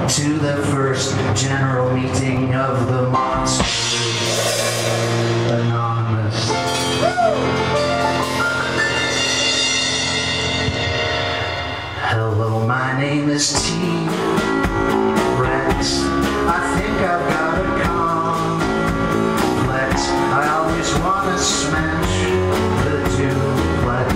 to the first general meeting of the Monsters Anonymous. Hello, my name is T-Rex. I think I've got a complex. I always want to smash the duplex.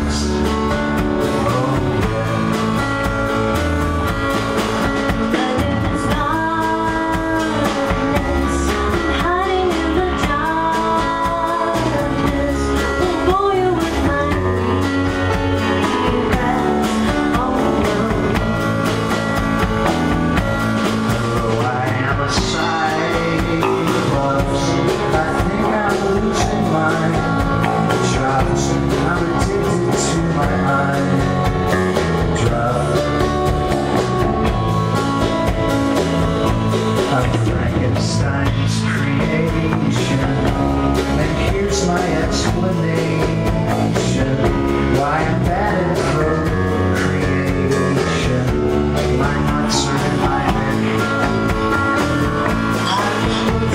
Frankenstein's creation, and here's my explanation why I'm bad at procreation. My nuts are in my neck. I'm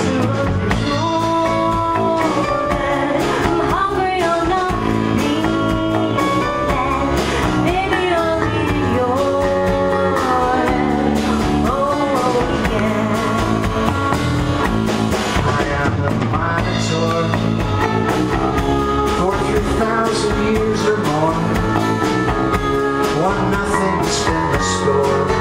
hungry or not, maybe I'll eat your head. Oh yeah. For 3,000 years or more, 1-0's been the score.